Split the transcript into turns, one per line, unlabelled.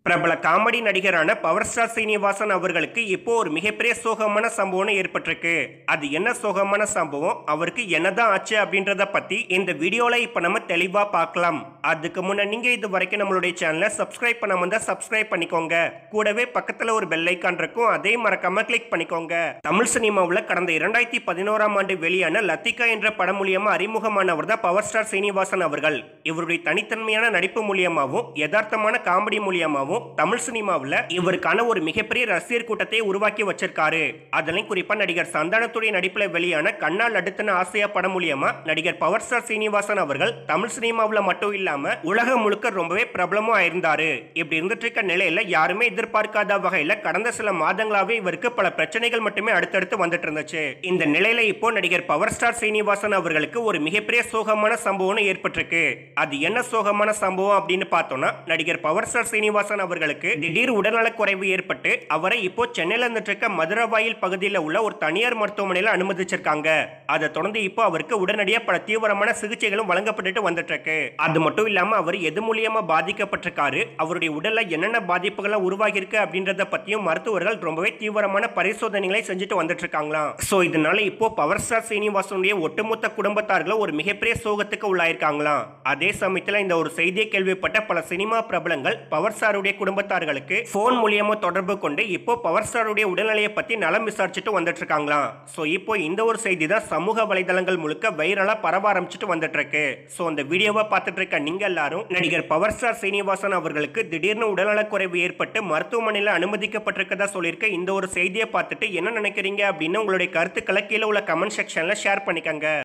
பிரபல காமெடி நடிகரான power star Srinivasan அவர்களுக்கு இப்போ ஒரு மிகப்பெரிய சோகமான சம்பவம் ஏற்பட்டிருக்கு. அது என்ன சோகமான சம்பவம், அவருக்கு என்னதான் ஆச்சு அப்படின்றத பத்தி இந்த வீடியோல இப்ப நம்ம தெளிவா பார்க்கலாம். அதுக்கு முன்ன நீங்க இது வரைக்கும் நம்மளுடைய சேனலை சப்ஸ்கிரைப் பண்ண வந்தா சப்ஸ்கிரைப் பண்ணிக்கோங்க. கூடவே பக்கத்துல ஒரு பெல் ஐக்கான் இருக்கும், அதே மறக்காம கிளிக் பண்ணிக்கோங்க. தமிழ் சினிமாவில் கடந்த 2011ஆம் ஆண்டு வெளியான லத்திகா என்ற படம் மூலியமா அறிமுகமானவர் தான் பவர் ஸ்டார் சீனிவாசன் அவர்கள். இவருடைய தனித்தன்மையான நடிப்பு மூலியமாகவும் யதார்த்தமான காமெடி மூலியமாகவும் தமிழ் சினிமாவில் இவருக்கான ஒரு மிகப்பெரிய ரசிகர் கூட்டத்தை உருவாக்கி வச்சிருக்காரு. அதனையும் குறிப்பா நடிகர் சந்தானத்துடைய நடிப்புல வெளியான கண்ணால் அடுத்தன ஆசையா படம் மூலியமா நடிகர் பவர் ஸ்டார் சீனிவாசன் அவர்கள் தமிழ் சினிமாவில் மட்டும் இல்லாம உலகம் முழுக்க ரொம்பவே பிரபலமும் ஆயிருந்தாரு. இப்படி இருந்துட்டு இருக்க நிலையில யாருமே எதிர்பார்க்காத வகையில கடந்த சில மாதங்களாவே இவருக்கு பல பிரச்சனைகள் மட்டுமே அடுத்தடுத்து வந்துட்டு இருந்துச்சு. இந்த நிலையில இப்போ நடிகர் பவர் ஸ்டார் சீனிவாசன் அவர்களுக்கு ஒரு மிகப்பெரிய சோகமான சம்பவம் ஏற்பட்டிருக்கு. அது என்ன சோகமான சம்பவம் அப்படின்னு பார்த்தோம்னா, நடிகர் பவர் ஸ்டார் சீனிவாசன் அவர்களுக்கு திடீர் உடல்நலக் குறைவு ஏற்பட்டு அவரை இப்போ சென்னையில இருக்க மதுரவாயில் பகுதியில் உள்ள ஒரு தனியார் மருத்துவமனையில் அனுமதிச்சிருக்காங்க. அதை தொடர்ந்து இப்போ அவருக்கு உடனடியாக பல தீவிரமான சிகிச்சைகளும் வழங்கப்பட்டு வந்துட்டு இருக்கு. அது மட்டும் இல்லாம அவர் எது மூலியமா பாதிக்கப்பட்டிருக்காரு, அவருடைய உடல்ல என்னென்ன பாதிப்புகள் உருவாகி இருக்கு அப்படின்றத பத்தியும் மருத்துவர்கள் ரொம்பவே தீவிரமான பரிசோதனைகளை செஞ்சுட்டு வந்துட்டு இருக்காங்களாம். சோ இதனால இப்போ பவர் ஸ்டார் சீனிவாசனுடைய ஒட்டுமொத்த குடும்பத்தார்களும் ஒரு மிகப்பெரிய சோகத்துக்கு உள்ளாயிருக்காங்களாம். அதே சமயத்தில் இந்த ஒரு செய்தியை கேள்விப்பட்ட பல சினிமா பிரபலங்கள் பவர் ஸ்டாருடைய குடும்பத்தார்களுக்கு போன் மூலியமா தொடர்பு கொண்டு இப்போ பவர் ஸ்டாருடைய உடல்நிலையை பத்தி நலம் விசாரிச்சுட்டு வந்துட்டு இருக்காங்களாம். சோ இப்போ இந்த ஒரு செய்தி தான் சமூக வலைதளங்கள் முழுக்க வைரலா பரவ ஆரம்பிச்சுட்டு வந்துட்டு இருக்கு. சோ அந்த வீடியோவை பார்த்துட்டு இருக்க நீங்க எல்லாரும் நடிகர் பவர் ஸ்டார் சீனிவாசன் அவர்களுக்கு திடீர்னு உடல்நலக் குறைவு ஏற்பட்டு மருத்துவமனையில் அனுமதிக்கப்பட்டிருக்கதா சொல்லியிருக்க இந்த ஒரு செய்தியை பார்த்துட்டு என்ன நினைக்கிறீங்க அப்படின்னு உங்களுடைய கருத்துக்களை கீழே உள்ள கமெண்ட் செக்ஷன்ல ஷேர் பண்ணிக்கங்க.